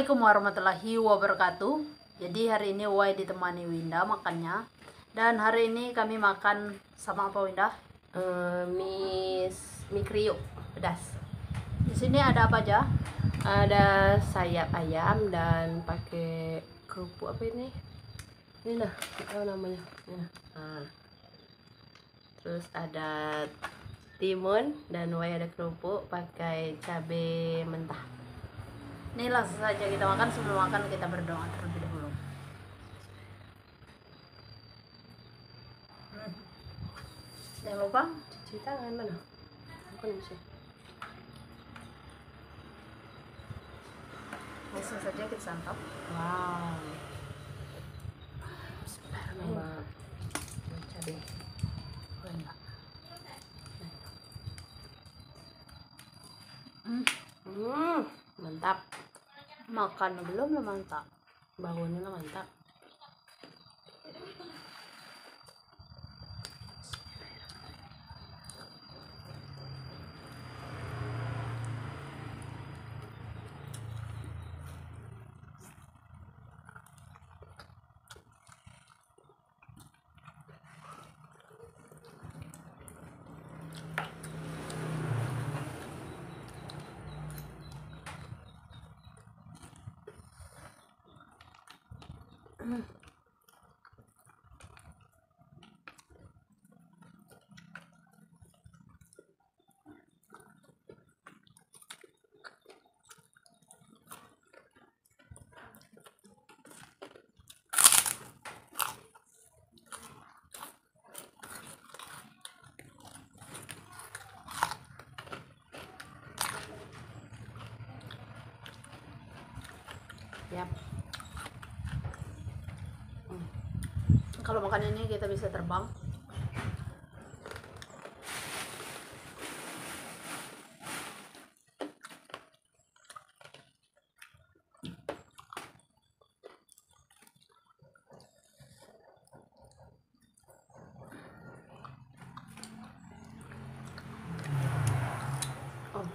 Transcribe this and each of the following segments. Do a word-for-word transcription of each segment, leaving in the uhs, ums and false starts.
Assalamualaikum warahmatullahi wabarakatuh. Jadi hari ini Wai ditemani Winda makannya. Dan hari ini kami makan sama apa Winda? Uh, mie mie kriuk pedas. Di sini ada apa aja? Ada sayap ayam dan pakai kerupuk apa ini? Ini nah, apa namanya? Ini nah. Nah. Terus ada timun dan Wai ada kerupuk pakai cabai mentah. Ini langsung saja kita makan. Sebelum makan kita berdoa terlebih dahulu. Hmm. Jangan lupa Cuci tangan mana? Bukan bisa. langsung saja kita santap. Wow. Bismillahirrahmanirrahim. Cabai. Hmm. Hmm, mantap. Makan belum lah mantap. Bangunnya lah mantap. Hmm. Yap. Hmm. Kalau makan ini kita bisa terbang. Oh.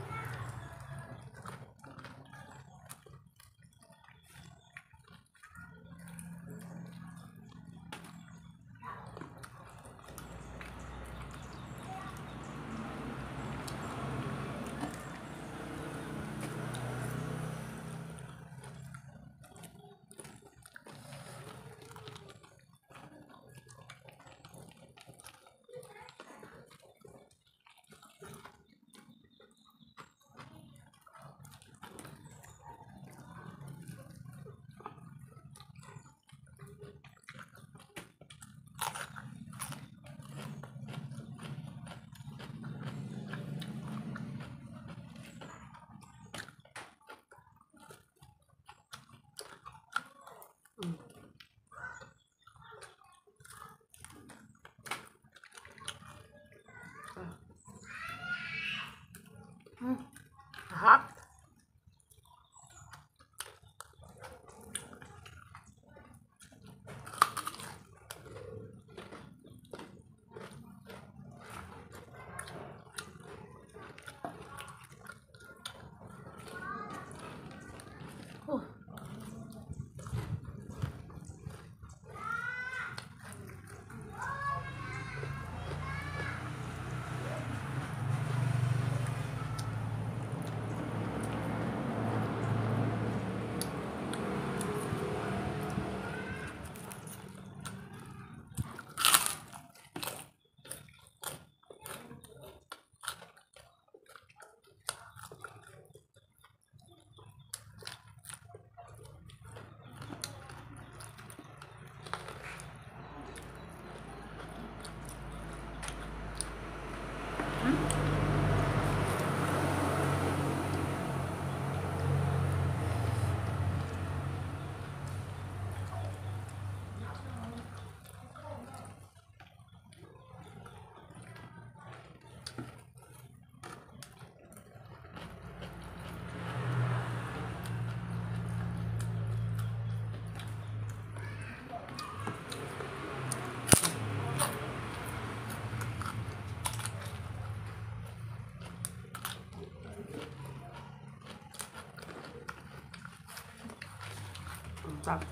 mantap.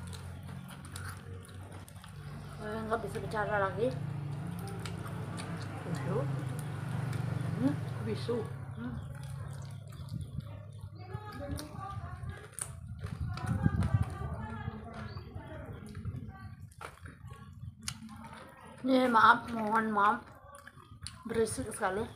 Eh, nggak bisa bicara lagi. Bisu. Hmm? Bisu. Hmm. Ini maaf, mohon maaf, berisik sekali.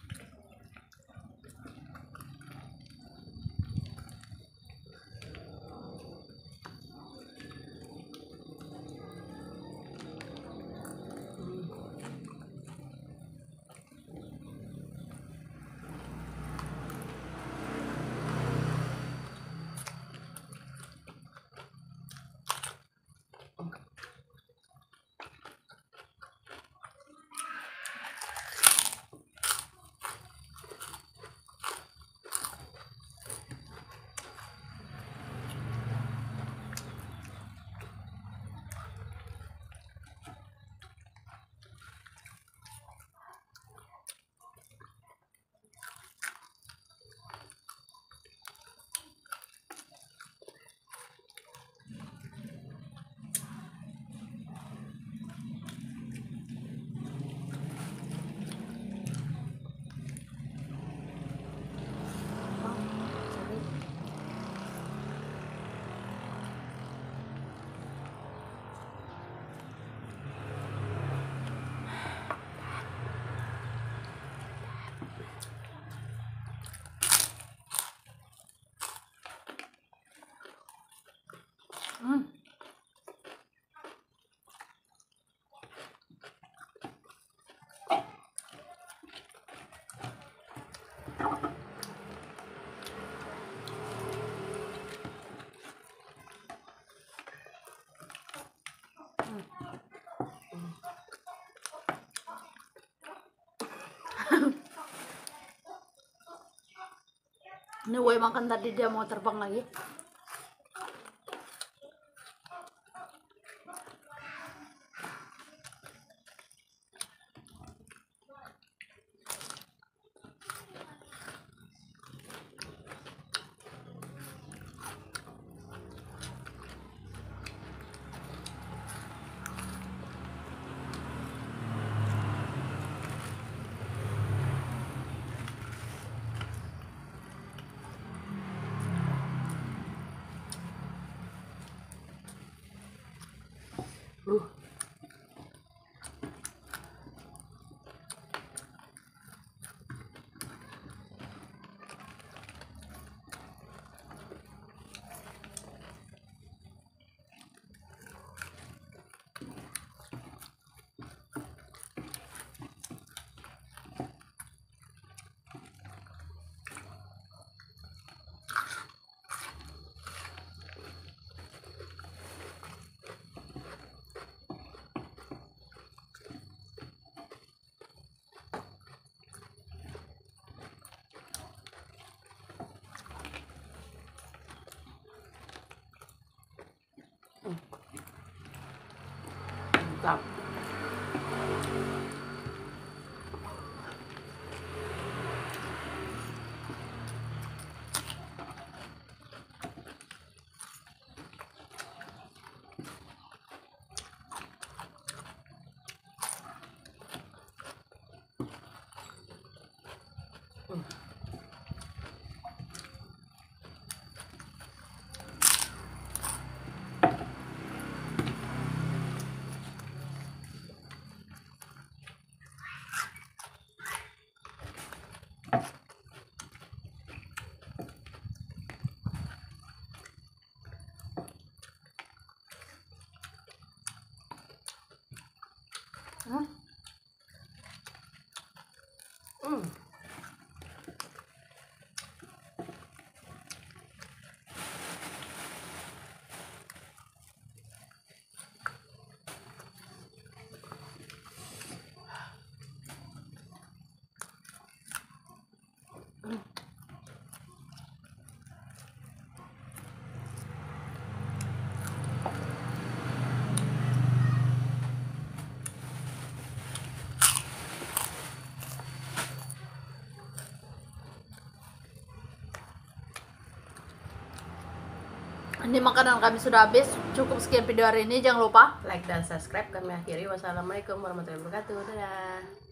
Hmm. Ini Wei makan tadi dia mau terbang lagi. Uh. Mantap. Hmm. Hmm. Hmm. Ini makanan kami sudah habis. Cukup sekian video hari ini. Jangan lupa Like dan subscribe. Kami akhiri. Wassalamualaikum warahmatullahi wabarakatuh. Dadah.